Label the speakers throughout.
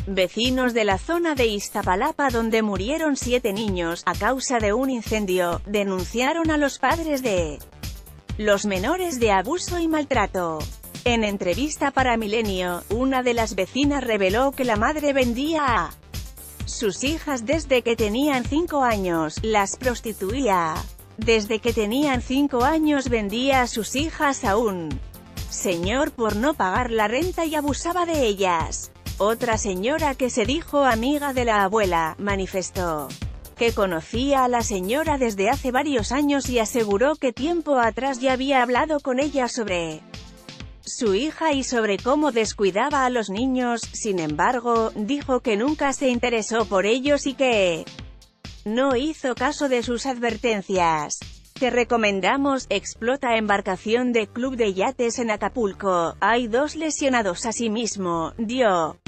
Speaker 1: Vecinos de la zona de Iztapalapa donde murieron 7 niños, a causa de un incendio, denunciaron a los padres de los menores de abuso y maltrato. En entrevista para Milenio, una de las vecinas reveló que la madre vendía a sus hijas desde que tenían 5 años, las prostituía. Desde que tenían 5 años vendía a sus hijas a un señor por no pagar la renta y abusaba de ellas. Otra señora que se dijo amiga de la abuela, manifestó que conocía a la señora desde hace varios años y aseguró que tiempo atrás ya había hablado con ella sobre su hija y sobre cómo descuidaba a los niños. Sin embargo, dijo que nunca se interesó por ellos y que no hizo caso de sus advertencias. Te recomendamos, explota embarcación de club de yates en Acapulco, hay 2 lesionados. Asimismo, dio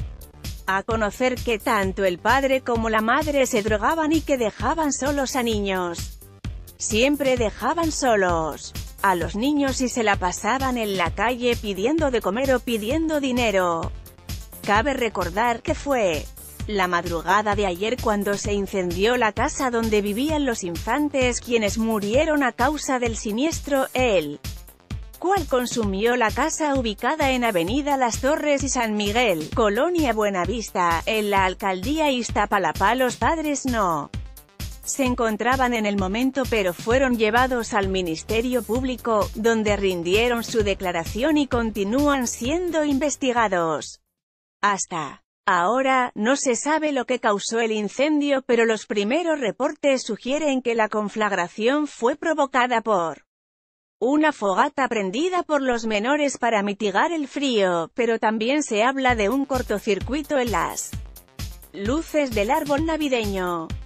Speaker 1: a conocer que tanto el padre como la madre se drogaban y que dejaban solos a niños. Siempre dejaban solos a los niños y se la pasaban en la calle pidiendo de comer o pidiendo dinero. Cabe recordar que fue la madrugada de ayer cuando se incendió la casa donde vivían los infantes, quienes murieron a causa del siniestro, el cual consumió la casa ubicada en Avenida Las Torres y San Miguel, Colonia Buenavista, en la alcaldía Iztapalapa. Los padres no se encontraban en el momento pero fueron llevados al Ministerio Público, donde rindieron su declaración y continúan siendo investigados. Hasta ahora, no se sabe lo que causó el incendio, pero los primeros reportes sugieren que la conflagración fue provocada por una fogata prendida por los menores para mitigar el frío, pero también se habla de un cortocircuito en las luces del árbol navideño.